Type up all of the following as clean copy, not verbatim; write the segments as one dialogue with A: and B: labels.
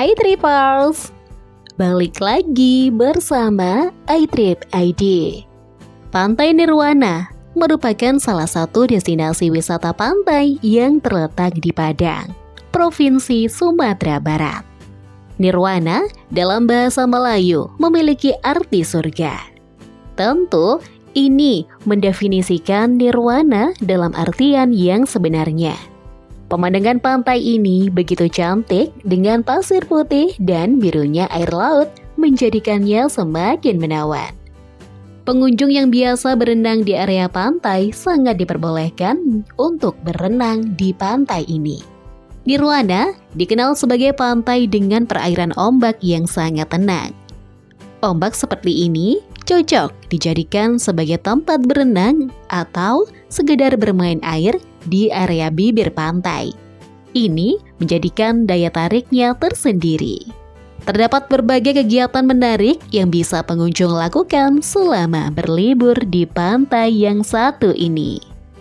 A: Hai Trippers, balik lagi bersama iTrip ID. Pantai Nirwana merupakan salah satu destinasi wisata pantai yang terletak di Padang, Provinsi Sumatera Barat. Nirwana dalam bahasa Melayu memiliki arti surga. Tentu ini mendefinisikan nirwana dalam artian yang sebenarnya. Pemandangan pantai ini begitu cantik dengan pasir putih dan birunya air laut menjadikannya semakin menawan. Pengunjung yang biasa berenang di area pantai sangat diperbolehkan untuk berenang di pantai ini. Nirwana dikenal sebagai pantai dengan perairan ombak yang sangat tenang. Ombak seperti ini cocok dijadikan sebagai tempat berenang atau sekedar bermain air di area bibir pantai. Ini menjadikan daya tariknya tersendiri. Terdapat berbagai kegiatan menarik yang bisa pengunjung lakukan selama berlibur di pantai yang satu ini.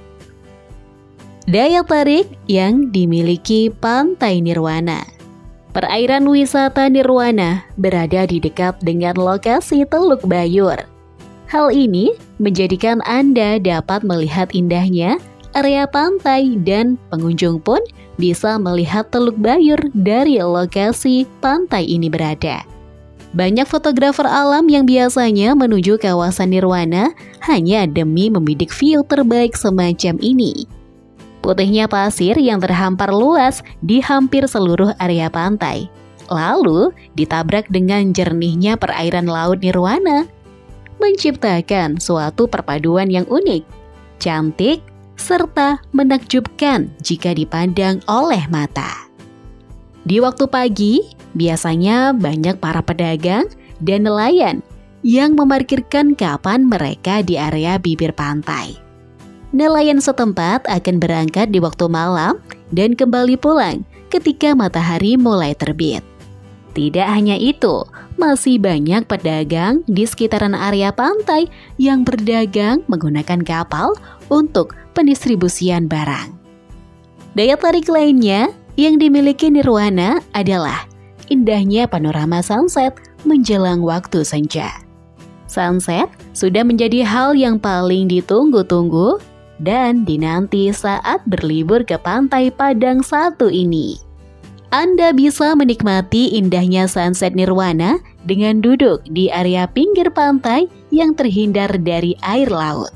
A: Daya tarik yang dimiliki Pantai Nirwana. Perairan wisata Nirwana berada di dekat dengan lokasi Teluk Bayur. Hal ini menjadikan Anda dapat melihat indahnya area pantai dan pengunjung pun bisa melihat Teluk Bayur dari lokasi pantai ini berada. Banyak fotografer alam yang biasanya menuju kawasan Nirwana hanya demi membidik view terbaik semacam ini. Putihnya pasir yang terhampar luas di hampir seluruh area pantai, lalu ditabrak dengan jernihnya perairan laut Nirwana, menciptakan suatu perpaduan yang unik, cantik, serta menakjubkan jika dipandang oleh mata. Di waktu pagi, biasanya banyak para pedagang dan nelayan yang memarkirkan kapal mereka di area bibir pantai. Nelayan setempat akan berangkat di waktu malam dan kembali pulang ketika matahari mulai terbit. Tidak hanya itu, masih banyak pedagang di sekitaran area pantai yang berdagang menggunakan kapal untuk pendistribusian barang. Daya tarik lainnya yang dimiliki Nirwana adalah indahnya panorama sunset menjelang waktu senja. Sunset sudah menjadi hal yang paling ditunggu-tunggu dan dinanti saat berlibur ke pantai Padang satu ini. Anda bisa menikmati indahnya sunset Nirwana dengan duduk di area pinggir pantai yang terhindar dari air laut.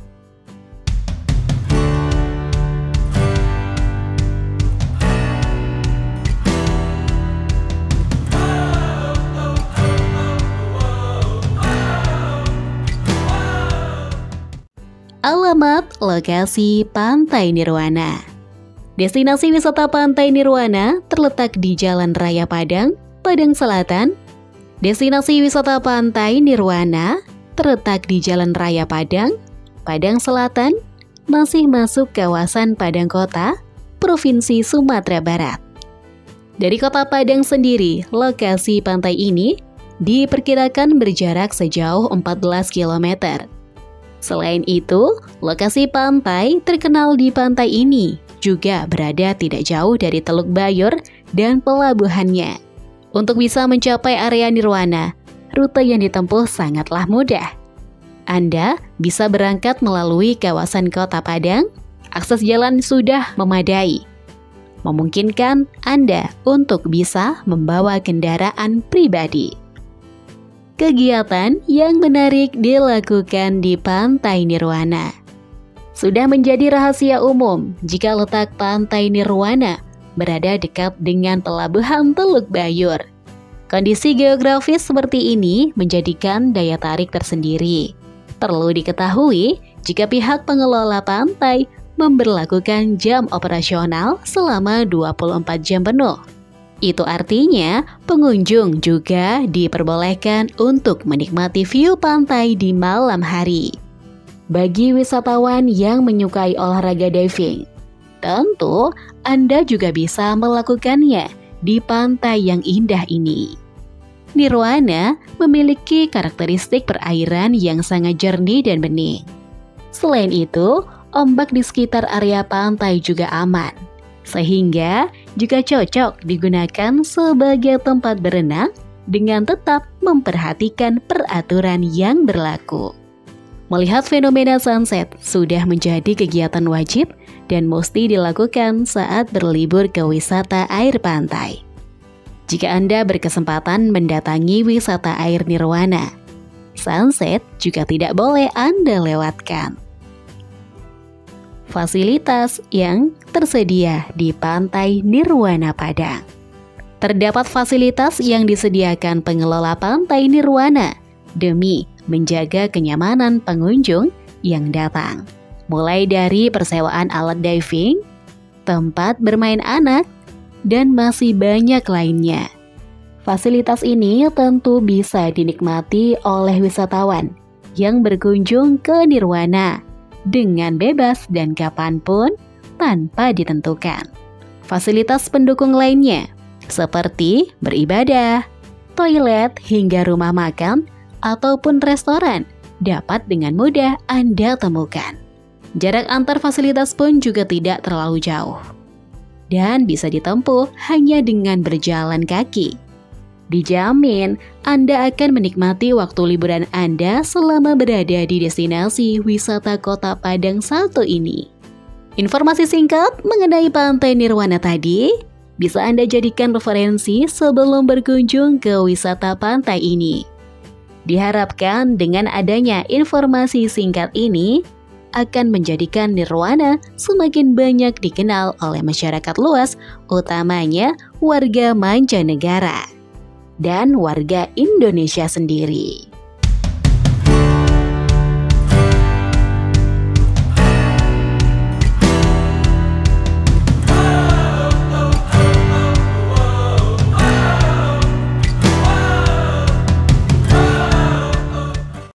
A: Alamat lokasi Pantai Nirwana. Destinasi wisata Pantai Nirwana terletak di Jalan Raya Padang, Padang Selatan. Destinasi wisata Pantai Nirwana terletak di Jalan Raya Padang, Padang Selatan, masih masuk kawasan Padang Kota, Provinsi Sumatera Barat. Dari kota Padang sendiri, lokasi pantai ini diperkirakan berjarak sejauh 14 km. Selain itu, lokasi pantai terkenal di pantai ini juga berada tidak jauh dari Teluk Bayur dan pelabuhannya. Untuk bisa mencapai area Nirwana, rute yang ditempuh sangatlah mudah. Anda bisa berangkat melalui kawasan Kota Padang, akses jalan sudah memadai, memungkinkan Anda untuk bisa membawa kendaraan pribadi. Kegiatan yang menarik dilakukan di Pantai Nirwana. Sudah menjadi rahasia umum jika letak Pantai Nirwana berada dekat dengan pelabuhan Teluk Bayur. Kondisi geografis seperti ini menjadikan daya tarik tersendiri. Perlu diketahui jika pihak pengelola pantai memberlakukan jam operasional selama 24 jam penuh. Itu artinya pengunjung juga diperbolehkan untuk menikmati view pantai di malam hari. Bagi wisatawan yang menyukai olahraga diving, tentu Anda juga bisa melakukannya di pantai yang indah ini. Nirwana memiliki karakteristik perairan yang sangat jernih dan bening. Selain itu, ombak di sekitar area pantai juga aman. sehingga juga cocok digunakan sebagai tempat berenang dengan tetap memperhatikan peraturan yang berlaku. Melihat fenomena sunset sudah menjadi kegiatan wajib dan mesti dilakukan saat berlibur ke wisata air pantai. Jika Anda berkesempatan mendatangi wisata air Nirwana, sunset juga tidak boleh Anda lewatkan. Fasilitas yang tersedia di Pantai Nirwana Padang. Terdapat fasilitas yang disediakan pengelola Pantai Nirwana demi menjaga kenyamanan pengunjung yang datang. Mulai dari persewaan alat diving, tempat bermain anak, dan masih banyak lainnya. Fasilitas ini tentu bisa dinikmati oleh wisatawan yang berkunjung ke Nirwana dengan bebas dan kapanpun tanpa ditentukan. Fasilitas pendukung lainnya seperti beribadah, toilet hingga rumah makan ataupun restoran dapat dengan mudah Anda temukan. Jarak antar fasilitas pun juga tidak terlalu jauh dan bisa ditempuh hanya dengan berjalan kaki. Dijamin Anda akan menikmati waktu liburan Anda selama berada di destinasi wisata Kota Padang satu ini. Informasi singkat mengenai Pantai Nirwana tadi bisa Anda jadikan referensi sebelum berkunjung ke wisata pantai ini. Diharapkan dengan adanya informasi singkat ini akan menjadikan Nirwana semakin banyak dikenal oleh masyarakat luas, utamanya warga mancanegara dan warga Indonesia sendiri.